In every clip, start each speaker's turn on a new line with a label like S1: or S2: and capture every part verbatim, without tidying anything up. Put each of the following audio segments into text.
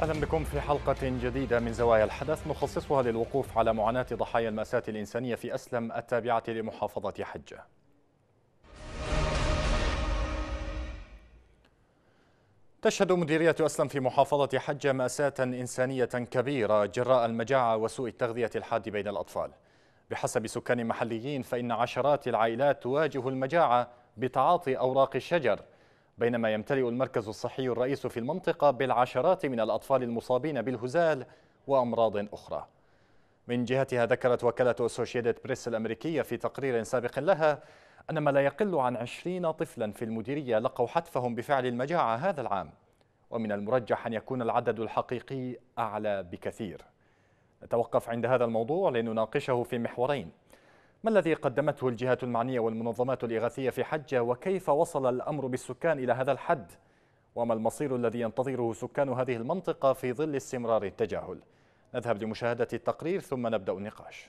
S1: أهلا بكم في حلقة جديدة من زوايا الحدث نخصصها للوقوف على معاناة ضحايا المأساة الإنسانية في أسلم التابعة لمحافظة حجة. تشهد مديرية أسلم في محافظة حجة مأساة إنسانية كبيرة جراء المجاعة وسوء التغذية الحاد بين الأطفال. بحسب سكان محليين فإن عشرات العائلات تواجه المجاعة بتعاطي أوراق الشجر، بينما يمتلئ المركز الصحي الرئيس في المنطقة بالعشرات من الأطفال المصابين بالهزال وأمراض أخرى. من جهتها ذكرت وكالة أسوشيتد بريس الأمريكية في تقرير سابق لها أن ما لا يقل عن عشرين طفلا في المديرية لقوا حتفهم بفعل المجاعة هذا العام، ومن المرجح أن يكون العدد الحقيقي أعلى بكثير. نتوقف عند هذا الموضوع لنناقشه في محورين: ما الذي قدمته الجهات المعنية والمنظمات الإغاثية في حجة، وكيف وصل الأمر بالسكان إلى هذا الحد، وما المصير الذي ينتظره سكان هذه المنطقة في ظل استمرار التجاهل. نذهب لمشاهدة التقرير ثم نبدأ النقاش.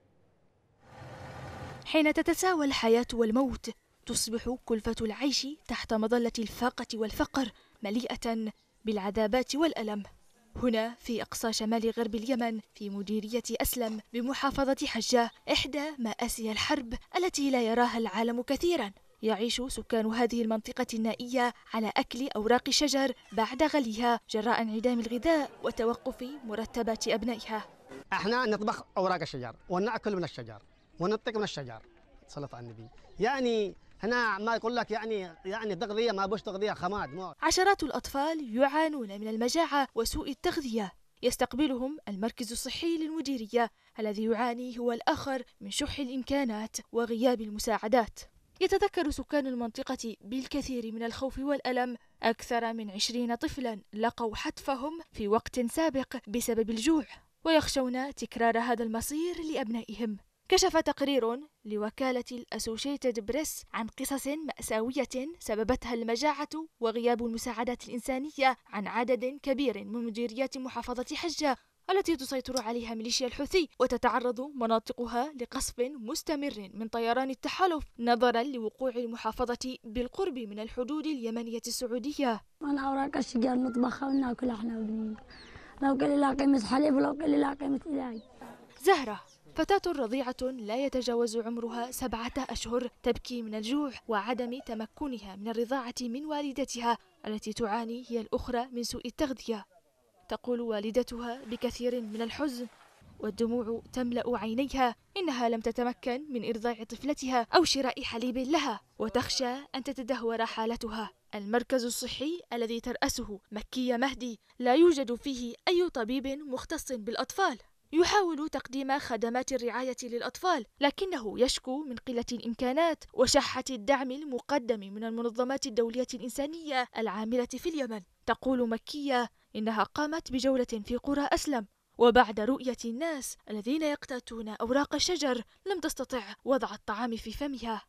S2: حين تتساوى الحياة والموت تصبح كلفة العيش تحت مظلة الفاقة والفقر مليئة بالعذابات والألم. هنا في أقصى شمال غرب اليمن في مديرية أسلم بمحافظة حجة، إحدى مآسي الحرب التي لا يراها العالم كثيرا، يعيش سكان هذه المنطقة النائية على أكل أوراق الشجر بعد غليها جراء انعدام الغذاء وتوقف مرتبات أبنائها.
S3: احنا نطبخ أوراق الشجر ونأكل من الشجر وننطق من الشجر صلى على النبي. يعني هنا ما يقول لك يعني يعني تغذية ما بوش تغذية خماد مو.
S2: عشرات الأطفال يعانون من المجاعة وسوء التغذية، يستقبلهم المركز الصحي للمديرية الذي يعاني هو الآخر من شح الإمكانات وغياب المساعدات. يتذكر سكان المنطقة بالكثير من الخوف والألم أكثر من عشرين طفلا لقوا حتفهم في وقت سابق بسبب الجوع، ويخشون تكرار هذا المصير لأبنائهم. كشف تقرير لوكالة الأسوشيتد بريس عن قصص مأساوية سببتها المجاعة وغياب المساعدات الإنسانية عن عدد كبير من مديريات محافظة حجة التي تسيطر عليها ميليشيا الحوثي، وتتعرض مناطقها لقصف مستمر من طيران التحالف نظرا لوقوع المحافظة بالقرب من الحدود اليمنية السعودية.
S4: أنا أوراق الشجر نطبخها وناكل احنا وبنينا، لو قال لا قيمة حليب ولو قال لا قيمة إلهي.
S2: زهرة فتاة رضيعة لا يتجاوز عمرها سبعة أشهر، تبكي من الجوع وعدم تمكنها من الرضاعة من والدتها التي تعاني هي الأخرى من سوء التغذية. تقول والدتها بكثير من الحزن والدموع تملأ عينيها إنها لم تتمكن من إرضاع طفلتها أو شراء حليب لها، وتخشى أن تتدهور حالتها. المركز الصحي الذي ترأسه مكية مهدي لا يوجد فيه أي طبيب مختص بالأطفال يحاول تقديم خدمات الرعاية للأطفال، لكنه يشكو من قلة الإمكانات وشحة الدعم المقدم من المنظمات الدولية الإنسانية العاملة في اليمن. تقول مكية إنها قامت بجولة في قرى أسلم، وبعد رؤية الناس الذين يقتاتون أوراق الشجر لم تستطع وضع الطعام في فمها.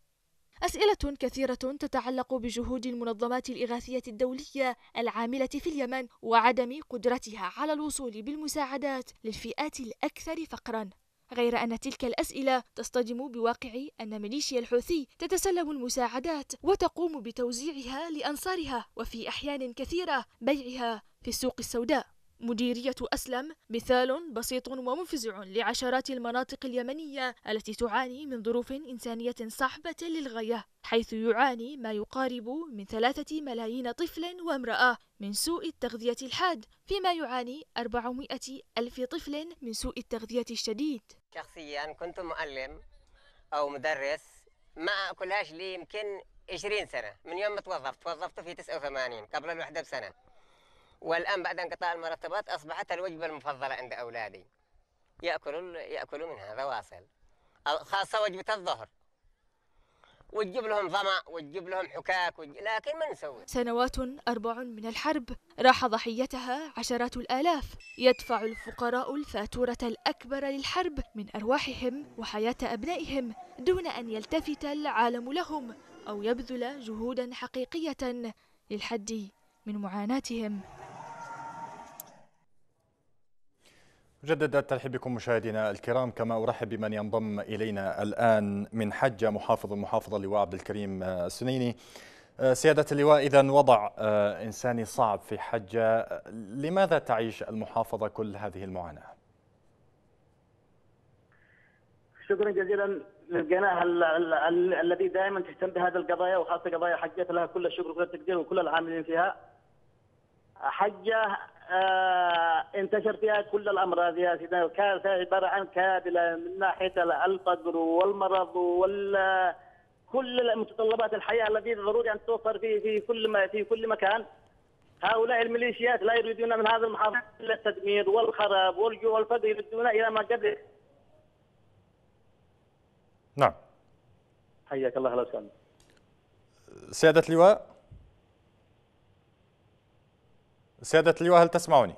S2: أسئلة كثيرة تتعلق بجهود المنظمات الإغاثية الدولية العاملة في اليمن وعدم قدرتها على الوصول بالمساعدات للفئات الأكثر فقرا، غير أن تلك الأسئلة تصطدم بواقع أن ميليشيا الحوثي تتسلم المساعدات وتقوم بتوزيعها لأنصارها، وفي أحيان كثيرة بيعها في السوق السوداء. مديرية أسلم مثال بسيط ومفزع لعشرات المناطق اليمنية التي تعاني من ظروف إنسانية صعبة للغاية، حيث يعاني ما يقارب من ثلاثة ملايين طفل وامرأة من سوء التغذية الحاد، فيما يعاني أربعمائة ألف طفل من سوء التغذية الشديد.
S5: شخصيا كنت معلم أو مدرس ما أكلهاش لي يمكن عشرين سنة من يوم ما توظفت. توظفت في تسعة وثمانين قبل الوحدة بسنة، والآن بعد انقطاع المرتبات أصبحت الوجبة المفضلة عند أولادي، يأكلوا يأكلوا منها ذواصل، خاصة وجبة الظهر، وتجيب لهم ظمأ وتجيب لهم حكاك وتجيب... لكن ما نسوي.
S2: سنوات أربع من الحرب راح ضحيتها عشرات الآلاف، يدفع الفقراء الفاتورة الأكبر للحرب من أرواحهم وحياة أبنائهم دون أن يلتفت العالم لهم أو يبذل جهودا حقيقية للحد من معاناتهم.
S1: مجددا الترحيب بكم مشاهدينا الكرام، كما أرحب بمن ينضم إلينا الآن من حجة محافظ المحافظة اللواء عبد الكريم السنيني. سيادة اللواء، إذن وضع إنساني صعب في حجة، لماذا تعيش المحافظة كل هذه المعاناة؟
S6: شكرا جزيلا للقناة الذي دائما تهتم بهذه القضايا، وخاصة قضايا حجة، لها كل الشكر وكل التقدير وكل العاملين فيها. حجة آه انتشر فيها كل الأمراض يا سيدنا، كانت عبارة عن كابلة من ناحية الفقر والمرض وال كل المتطلبات الحياة التي ضروري أن توفر في في كل ما في كل مكان. هؤلاء الميليشيات لا يريدون من هذا المحافظة إلا التدمير والخراب والجوع والفقر، يردون إلى ما قبل.
S1: نعم.
S6: حياك الله. لو سلام.
S1: سيادة اللواء، سيادة اللواء هل تسمعني؟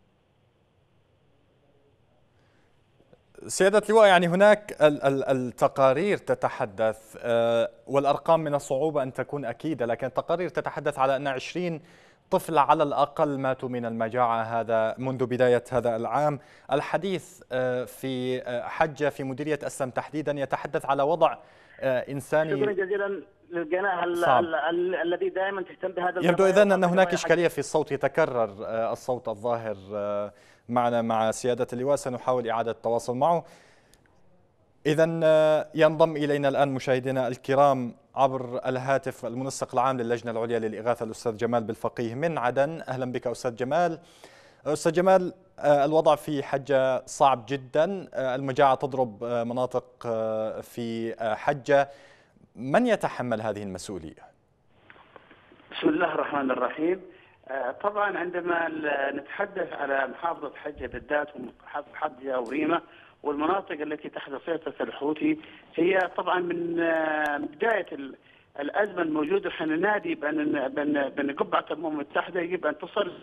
S1: سيادة اللواء، يعني هناك التقارير تتحدث، والأرقام من الصعوبة أن تكون أكيدة، لكن التقارير تتحدث على أن عشرين طفل على الأقل ماتوا من المجاعة هذا منذ بداية هذا العام. الحديث في حجة في مديرية أسلم تحديدا يتحدث على وضع إنساني.
S6: شكرا جزيلا للقناة الذي دائما تهتم بهذا.
S1: يبدو إذن أن هناك إشكالية في الصوت، يتكرر الصوت الظاهر معنا مع سيادة اللواء، سنحاول إعادة التواصل معه. إذن ينضم إلينا الآن مشاهدينا الكرام عبر الهاتف المنسق العام للجنة العليا للإغاثة الأستاذ جمال بالفقيه من عدن. أهلا بك أستاذ جمال. أستاذ جمال، الوضع في حجة صعب جدا، المجاعة تضرب مناطق في حجة، من يتحمل هذه المسؤولية؟
S7: بسم الله الرحمن الرحيم. طبعا عندما نتحدث على محافظة حجة بالذات ومحافظة حجة وريمة والمناطق التي تحت سيطرة الحوثي، هي طبعا من بداية الأزمة الموجودة احنا ننادي بأن بأن قبعة الأمم المتحدة يجب أن تصل.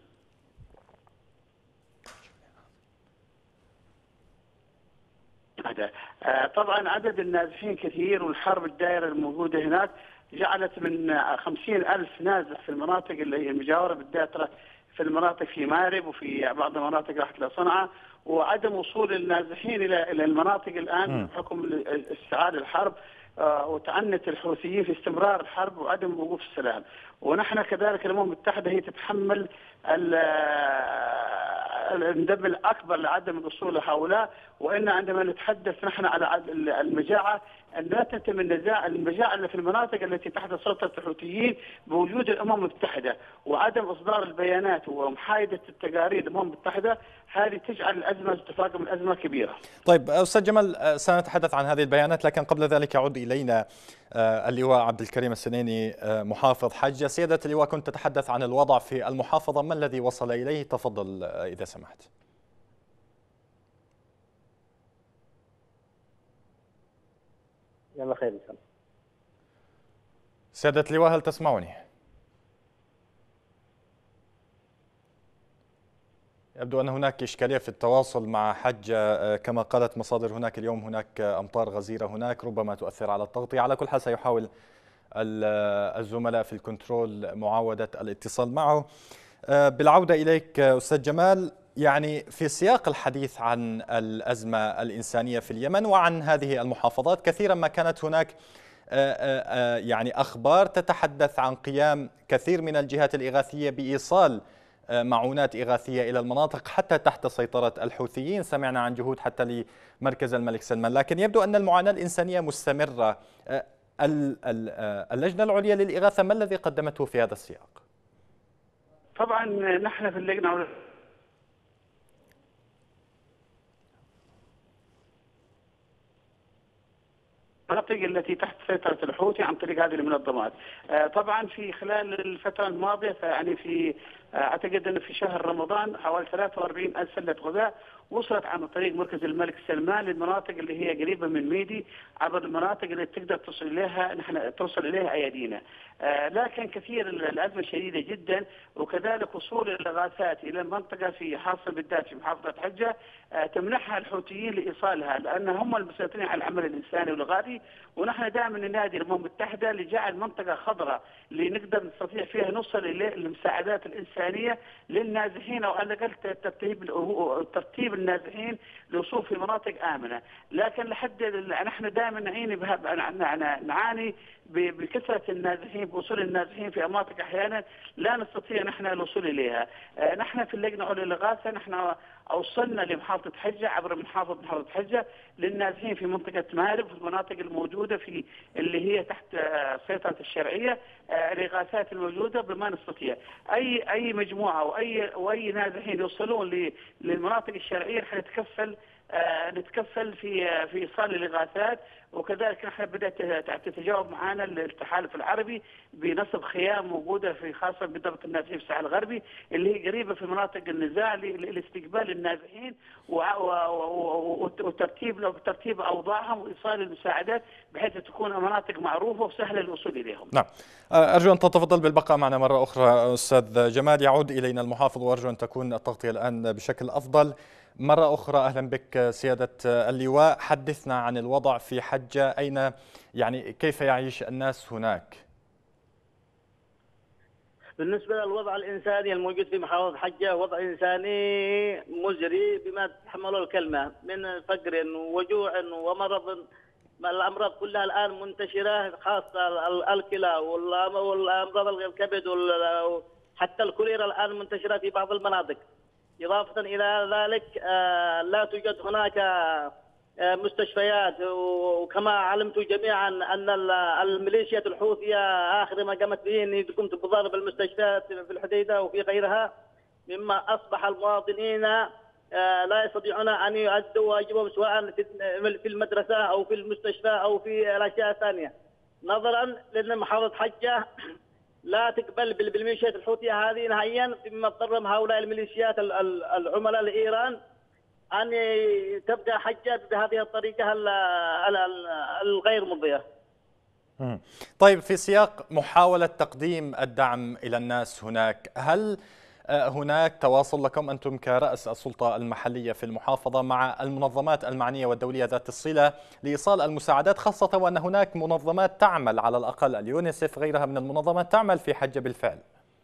S7: طبعا عدد النازحين كثير، والحرب الدائرة الموجودة هناك جعلت من خمسين ألف نازح في المناطق اللي هي المجاورة بالذات في المناطق في مارب وفي بعض المناطق راحت لصنعاء، وعدم وصول النازحين إلى إلى المناطق الآن بحكم استعادة الحرب وتعنت الحوثيين في استمرار الحرب وعدم وقوف السلام. ونحن كذلك الأمم المتحدة هي تتحمل الذنب الأكبر لعدم الوصول لهؤلاء. وإن عندما نتحدث نحن على المجاعة أن لا تتم النزاع المجاعة اللي في المناطق التي تحت سيطرة الحوثيين بوجود الأمم المتحدة وعدم إصدار البيانات ومحايدة التقارير الأمم المتحدة، هذه تجعل الأزمة تفاقم الأزمة كبيرة.
S1: طيب أستاذ جمال، سنتحدث عن هذه البيانات، لكن قبل ذلك يعود إلينا اللواء عبد الكريم السنيني محافظ حجة. سيادة اللواء، كنت تتحدث عن الوضع في المحافظة، ما الذي وصل إليه؟ تفضل إذا سمحت.
S6: يلا خير إن شاء الله.
S1: سيادة اللواء هل تسمعني؟ يبدو أن هناك إشكالية في التواصل مع حجة، كما قالت مصادر هناك اليوم هناك أمطار غزيرة هناك ربما تؤثر على التغطية. على كل حال سيحاول الزملاء في الكنترول معاودة الاتصال معه. بالعودة إليك أستاذ جمال، يعني في سياق الحديث عن الأزمة الإنسانية في اليمن وعن هذه المحافظات، كثيرا ما كانت هناك يعني أخبار تتحدث عن قيام كثير من الجهات الإغاثية بإيصال معونات إغاثية إلى المناطق حتى تحت سيطرة الحوثيين. سمعنا عن جهود حتى لمركز الملك سلمان، لكن يبدو أن المعاناة الإنسانية مستمرة. اللجنة العليا للإغاثة ما الذي قدمته في هذا السياق؟
S7: طبعا نحن في اللجنة المناطق التي تحت سيطرة الحوثي عن طريق هذه المنظمات. طبعا في خلال الفترة الماضية، يعني في اعتقد انه في شهر رمضان حوالي ثلاثة وأربعين ألف سلة غذاء وصلت عن طريق مركز الملك سلمان للمناطق اللي هي قريبه من ميدي، عبر المناطق اللي تقدر تصل اليها نحن توصل اليها ايادينا. آه لكن كثير الازمه شديده جدا، وكذلك وصول الاغاثات الى المنطقه في حاصل بالذات في محافظه حجه آه تمنحها الحوثيين لايصالها، لان هم المسيطرين على العمل الانساني والغاثي. ونحن دائما ننادي الامم المتحده لجعل منطقه خضراء اللي نقدر نستطيع فيها نوصل الى المساعدات الانسانيه إنسانية للنازحين، أو على الأقل ترتيب ترتيب النازحين للوصول في مناطق آمنة. لكن لحد نحن دائما نعاني نعاني بكثرة النازحين، بوصول النازحين في مناطق أحيانا لا نستطيع نحن الوصول إليها. نحن في اللجنة العليا للإغاثة نحن أوصلنا لمحافظة حجة عبر محافظة محافظة حجة للنازحين في منطقة مارب، في المناطق الموجودة في اللي هي تحت سيطرة الشرعية، الإغاثات الموجودة بما نستطيع. أي أي مجموعة أو أي وأي نازحين يوصلون للمناطق الشرعية نحن نتكفل نتكفل في في ايصال الاغاثات. وكذلك نحن بدات تتجاوب معنا التحالف العربي بنصب خيام موجوده في خاصه بضبط النازحين في الساحل الغربي اللي هي قريبه في مناطق النزاع لاستقبال النازحين وترتيب ترتيب اوضاعهم وايصال المساعدات بحيث تكون مناطق معروفه وسهله الوصول اليهم.
S1: نعم، ارجو ان تتفضل بالبقاء معنا مره اخرى استاذ جمال. يعود الينا المحافظ وارجو ان تكون التغطيه الان بشكل افضل. مرة أخرى أهلا بك سيادة اللواء، حدثنا عن الوضع في حجة، أين يعني كيف يعيش الناس هناك؟
S6: بالنسبة للوضع الإنساني الموجود في محافظة حجة وضع إنساني مزري بما تحمله الكلمة من فقر وجوع ومرض. الأمراض كلها الآن منتشرة، خاصة الكلى والأمراض الكبد وحتى الكوليرا الآن منتشرة في بعض المناطق. إضافة إلى ذلك لا توجد هناك مستشفيات، وكما علمت جميعا أن الميليشيات الحوثية آخر ما قامت به أن تقوم بضرب المستشفيات في الحديدة وفي غيرها، مما أصبح المواطنين لا يستطيعون أن يؤدوا واجبهم سواء في المدرسة أو في المستشفى أو في الأشياء الثانية، نظرا لأن محافظة حجة لا تقبل بالميليشيات الحوثية هذه نهائيا، مما اضطرهم هؤلاء الميليشيات العملاء لإيران أن تبقى حجة بهذه الطريقة الغير مرضية.
S1: طيب، في سياق محاولة تقديم الدعم إلى الناس هناك، هل هناك تواصل لكم أنتم كرأس السلطة المحلية في المحافظة مع المنظمات المعنية والدولية ذات الصلة لإيصال المساعدات، خاصة وأن هناك منظمات تعمل، على الأقل اليونيسف غيرها من المنظمات تعمل في حجة بالفعل؟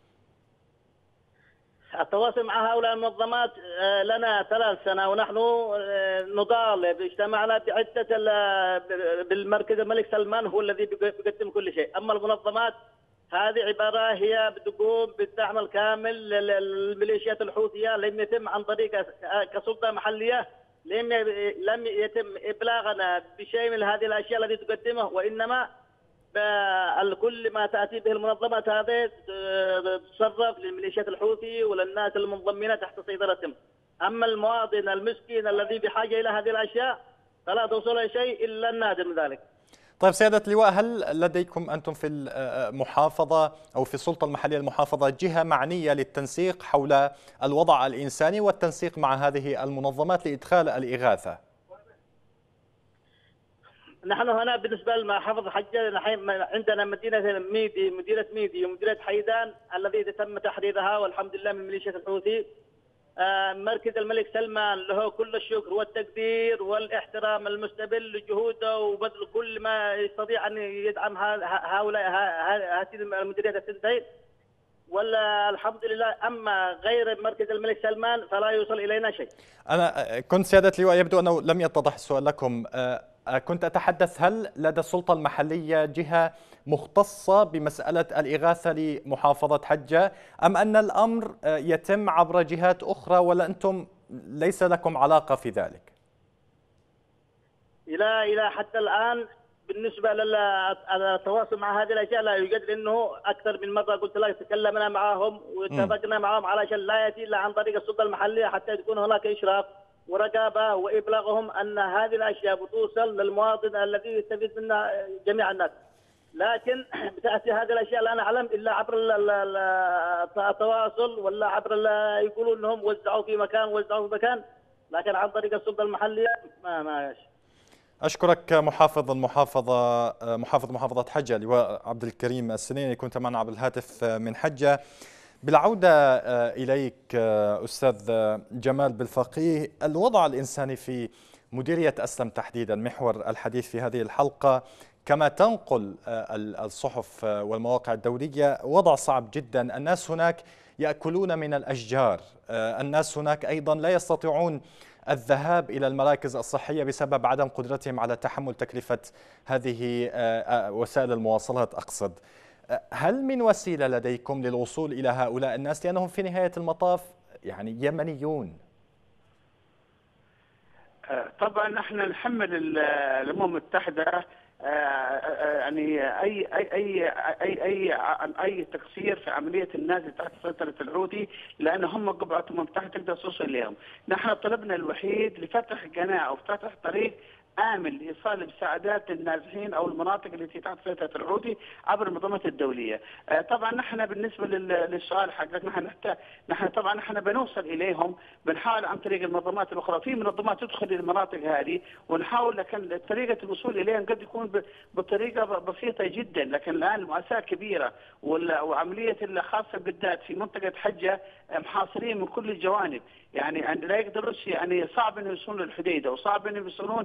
S6: التواصل مع هؤلاء المنظمات لنا ثلاث سنة ونحن نطالب. اجتمعنا بعدة بالمركز الملك سلمان هو الذي بيقدم كل شيء، أما المنظمات هذه عبارة هي بتقوم بالدعم الكامل للميليشيات الحوثية. لم يتم عن طريق كسلطة محلية لم لم يتم إبلاغنا بشيء من هذه الأشياء التي تقدمه، وإنما كل ما تأتي به المنظمات هذه تصرف للميليشيات الحوثي وللناس المنضمين تحت سيطرتهم. أما المواطن المسكين الذي بحاجة إلى هذه الأشياء فلا توصل شيء إلا النادر من ذلك.
S1: طيب سيادة اللواء، هل لديكم أنتم في المحافظة أو في السلطة المحلية المحافظة جهة معنية للتنسيق حول الوضع الإنساني والتنسيق مع هذه المنظمات لإدخال الإغاثة؟
S6: نحن هنا بالنسبة لمحافظة حجة عندنا مدينة ميدي، مدينة ميدي ومدينة حيدان الذي تم تحريرها والحمد لله من ميليشيات الحوثي. مركز الملك سلمان له كل الشكر والتقدير والاحترام المستبل لجهوده وبذل كل ما يستطيع أن يدعم هؤلاء هذه المديريات الثنتين، والحمد لله. أما غير مركز الملك سلمان فلا يوصل إلينا شيء.
S1: أنا كنت سيادة اللواء يبدو أنه لم يتضح السؤال لكم، كنت أتحدث هل لدى السلطة المحلية جهة مختصة بمسألة الإغاثة لمحافظة حجة، أم أن الأمر يتم عبر جهات أخرى ولا أنتم ليس لكم علاقة في ذلك؟
S6: إلى إلى حتى الآن بالنسبة للتواصل مع هذه الأشياء لا يوجد، لأنه أكثر من مرة قلت لك تكلمنا معهم واتفقنا معهم على شيء لا يأتي إلا عن طريق السلطة المحلية حتى تكون هناك إشراف ورقابة وإبلاغهم أن هذه الأشياء بتوصل للمواطن الذي يستفيد منها جميع الناس. لكن بتأتي هذه الأشياء لا نعلم إلا عبر التواصل ولا عبر يقولوا أنهم وزعوا في مكان وزعوا في مكان، لكن عن طريق السلطة المحلية ما ما يش.
S1: أشكرك محافظ المحافظة محافظ محافظة حجة لواء عبد الكريم السنيني، كنت معنا عبر الهاتف من حجة. بالعودة إليك أستاذ جمال بالفقيه، الوضع الإنساني في مديرية أسلم تحديدا محور الحديث في هذه الحلقة، كما تنقل الصحف والمواقع الدولية وضع صعب جدا. الناس هناك يأكلون من الأشجار، الناس هناك أيضا لا يستطيعون الذهاب إلى المراكز الصحية بسبب عدم قدرتهم على تحمل تكلفة هذه وسائل المواصلات أقصد. هل من وسيلة لديكم للوصول إلى هؤلاء الناس، لأنهم في نهاية المطاف يعني يمنيون؟
S7: طبعا نحن نحمل الأمم المتحدة يعني اي اي اي اي اي اي تقصير في عمليه النازل تحت سيطره الحوثي، لان هم قبعه الامم المتحده تقدر توصل اليهم. نحن طلبنا الوحيد لفتح قناه او فتح طريق آمن لإيصال المساعدات للنازحين أو المناطق التي تحت سيطرة الحوثي عبر المنظمات الدولية. طبعا نحن بالنسبة للسؤال حقك، نحن نحتاج نحن طبعا نحن بنوصل إليهم، بنحاول عن طريق المنظمات الأخرى، في منظمات تدخل للمناطق هذه ونحاول، لكن طريقة الوصول إليهم قد يكون بطريقة بسيطة جدا، لكن الآن المؤسسة كبيرة وعملية خاصة بالذات في منطقة حجة محاصرين من كل الجوانب، يعني لا يقدروش، يعني صعب انه يوصلون للحديده وصعب انه يوصلون.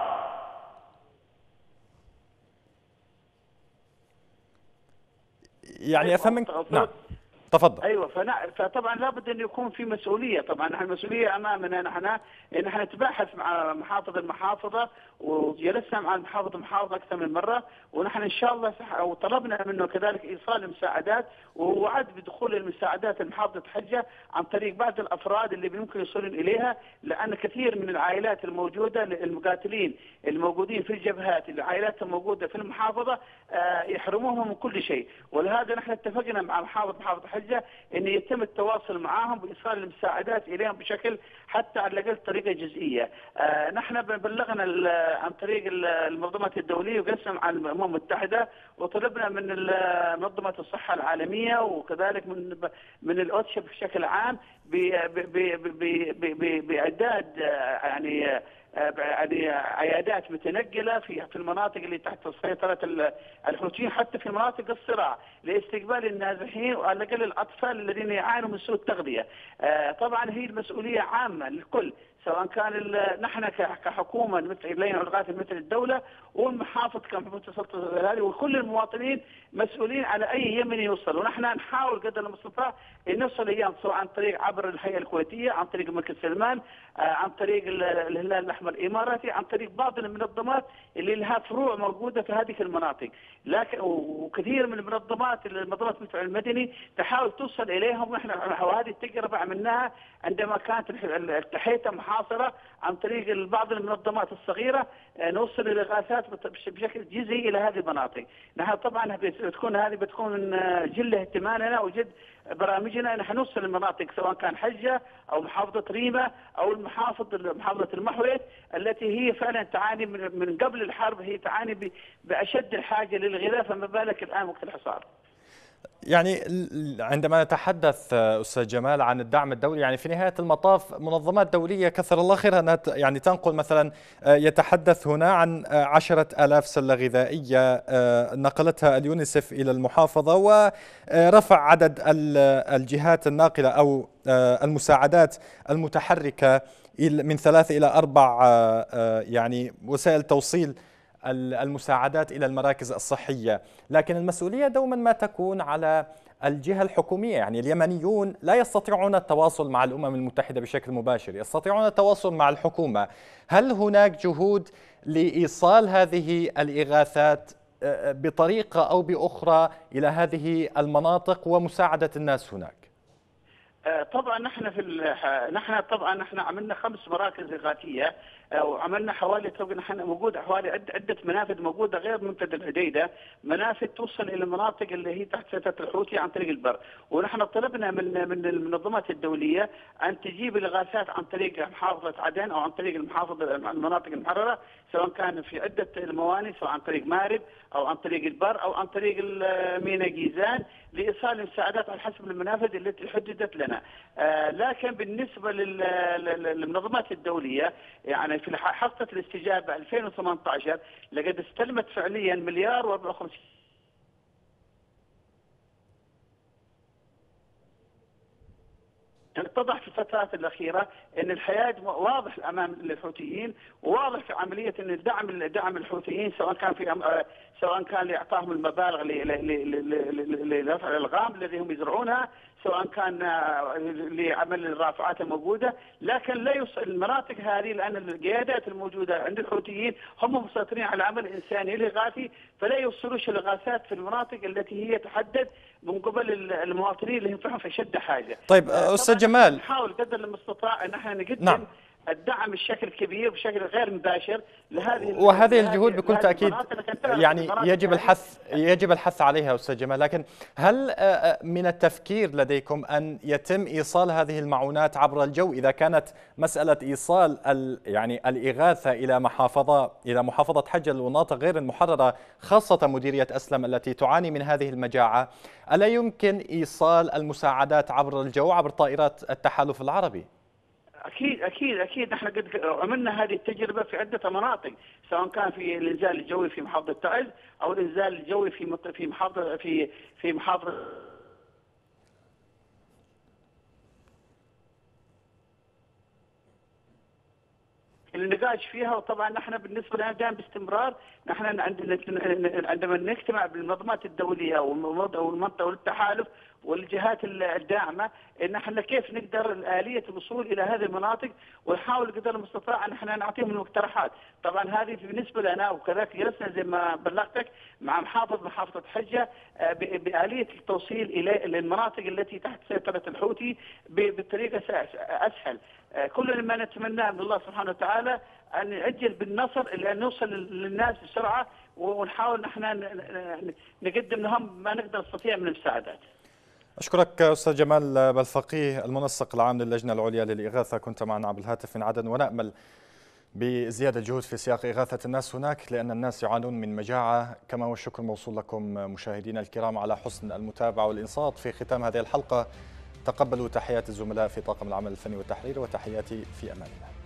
S1: يعني افهم منك. نعم تفضل.
S7: ايوه، فطبعا لابد ان يكون في مسؤوليه، طبعا نحن المسؤوليه امامنا، نحن ان احنا نتباحث مع محافظ المحافظه، وجلسنا مع المحافظ المحافظه اكثر من مره، ونحن ان شاء الله وطلبنا منه كذلك ايصال المساعدات، ووعد بدخول المساعدات المحافظه حجه عن طريق بعض الافراد اللي ممكن يوصلون اليها، لان كثير من العائلات الموجوده المقاتلين الموجودين في الجبهات، العائلات الموجوده في المحافظه يحرموهم من كل شيء، ولهذا نحن اتفقنا مع محافظ محافظه حجه ان يتم التواصل معهم بايصال المساعدات اليهم بشكل حتى على الاقل طريقه جزئيه. آه نحن بلغنا عن طريق المنظمات الدوليه وقسم مع الامم المتحده، وطلبنا من منظمه الصحه العالميه وكذلك من من الاوتشا بشكل عام باعداد يعني يعني عيادات متنقله في في المناطق اللي تحت سيطره الحوثيين، حتى في مناطق الصراع، لاستقبال النازحين وعلى الاقل الاطفال الذين يعانوا من سوء التغذيه. طبعا هي المسؤوليه عامه للكل، سواء كان نحن كحكومه مثل لجنه الغاثه مثل الدوله، والمحافظ كمحافظه السلطه هذه، وكل المواطنين مسؤولين على اي يمني يوصل، ونحن نحاول قدر المستطاع ان نوصل ايام، سواء عن طريق عبر الهيئه الكويتيه، عن طريق الملك سلمان، عن طريق الهلال الاحمر الاماراتي، عن طريق بعض المنظمات اللي لها فروع موجوده في هذه المناطق، لكن وكثير من المنظمات المنظمات مثل المدني تحاول توصل اليهم، ونحن وهذه التجربه عملناها عندما كانت التحيته محاصره، عن طريق بعض المنظمات الصغيره نوصل الاغاثات بشكل جزئي الى هذه المناطق. نحن طبعا بتكون هذه بتكون من جل اهتمامنا وجد برامجنا ان نوصل المناطق، سواء كان حجه او محافظه ريمه او المحافظه محافظه المحويت التي هي فعلا تعاني من قبل الحرب، هي تعاني باشد الحاجه للغذاء، فما بالك الان وقت الحصار.
S1: يعني عندما نتحدث أستاذ جمال عن الدعم الدولي، يعني في نهاية المطاف منظمات دولية كثر الله خيرها أنها يعني تنقل، مثلا يتحدث هنا عن عشرة آلاف سلة غذائية نقلتها اليونيسف إلى المحافظة، ورفع عدد الجهات الناقلة أو المساعدات المتحركة من ثلاثة إلى أربع يعني وسائل توصيل المساعدات إلى المراكز الصحية. لكن المسؤولية دوما ما تكون على الجهة الحكومية، يعني اليمنيون لا يستطيعون التواصل مع الأمم المتحدة بشكل مباشر، يستطيعون التواصل مع الحكومة. هل هناك جهود لإيصال هذه الإغاثات بطريقة أو بأخرى إلى هذه المناطق ومساعدة الناس هناك؟
S7: طبعا نحن في نحن طبعا نحن عملنا خمس مراكز إغاثية، وعملنا حوالي نحن موجود حوالي عدة منافذ موجودة غير منتدى الحديدة، منافذ توصل إلى المناطق اللي هي تحت سيطرة الحوثي عن طريق البر، ونحن طلبنا من من المنظمات الدولية أن تجيب الإغاثات عن طريق محافظة عدن أو عن طريق المحافظة المناطق المحررة، سواء كان في عدة الموانئ، سواء عن طريق مارب أو عن طريق البر أو عن طريق ميناء جيزان، لإيصال المساعدات على حسب المنافذ التي حددت لنا. آه لكن بالنسبة للمنظمات الدولية، يعني في حصة الاستجابة ألفين وثمانية عشر لقد استلمت فعليا مليار وأربعة وخمسين اتضح في الفترات الاخيره ان الحياد واضح امام الحوثيين، وواضح في عمليه ان الدعم دعم الحوثيين سواء كان في سواء كان لاعطائهم المبالغ لرفع الالغام الذي هم يزرعونها، سواء كان لعمل الرافعات الموجوده، لكن لا يوصل المناطق هذه لان القيادات الموجوده عند الحوثيين هم مسيطرين على العمل الانساني الاغاثي، فلا يوصلوش الاغاثات في المناطق التي هي تحدد من قبل المواطنين اللي ينفعهم في شد حاجه.
S1: طيب استاذ جمال،
S7: نحاول قدر المستطاع ان احنا نقدم
S1: نعم.
S7: الدعم بشكل كبير بشكل غير مباشر لهذه
S1: وهذه الجهود بكل تأكيد يعني يجب الحث يجب الحث عليها أستاذ جمال، لكن هل من التفكير لديكم أن يتم إيصال هذه المعونات عبر الجو إذا كانت مسألة إيصال يعني الإغاثة إلى محافظة إلى محافظة حجة المناطق غير المحررة خاصة مديرية أسلم التي تعاني من هذه المجاعة، ألا يمكن إيصال المساعدات عبر الجو عبر طائرات التحالف العربي؟
S7: اكيد اكيد اكيد نحن قد عملنا هذه التجربه في عده مناطق، سواء كان في الانزال الجوي في محافظه تعز او الانزال الجوي في في محافظه في في محافظه النقاش فيها. وطبعا نحن بالنسبه لنا دائما باستمرار نحن عندما نجتمع بالمنظمات الدوليه والمنطقه والتحالف والجهات الداعمه ان احنا كيف نقدر اليه الوصول الى هذه المناطق، ونحاول قدر المستطاع ان احنا نعطيهم المقترحات. طبعا هذه بالنسبه لنا، وكذلك جلسنا زي ما بلغتك مع محافظ محافظه حجه باليه التوصيل الى المناطق التي تحت سيطره الحوثي بطريقه اسهل. كل ما نتمناه من الله سبحانه وتعالى ان يعجل بالنصر لان نوصل للناس بسرعه، ونحاول نحن نقدم لهم ما نقدر نستطيع من المساعدات.
S1: أشكرك أستاذ جمال بالفقيه المنسق العام للجنة العليا للإغاثة، كنت معنا عبر الهاتف من عدن، ونأمل بزيادة الجهود في سياق إغاثة الناس هناك لأن الناس يعانون من مجاعة. كما والشكر موصول لكم مشاهدينا الكرام على حسن المتابعة والإنصات. في ختام هذه الحلقة تقبلوا تحيات الزملاء في طاقم العمل الفني والتحرير، وتحياتي في أمان الله.